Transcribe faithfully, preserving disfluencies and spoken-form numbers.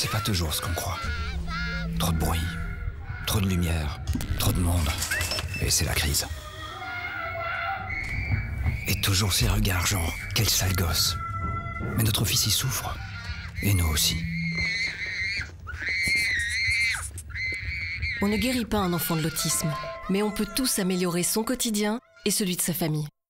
C'est pas toujours ce qu'on croit. Trop de bruit, trop de lumière, trop de monde. Et c'est la crise. Et toujours ces regards genre, quel sale gosse. Mais notre fils y souffre. Et nous aussi. On ne guérit pas un enfant de l'autisme, mais on peut tous améliorer son quotidien et celui de sa famille.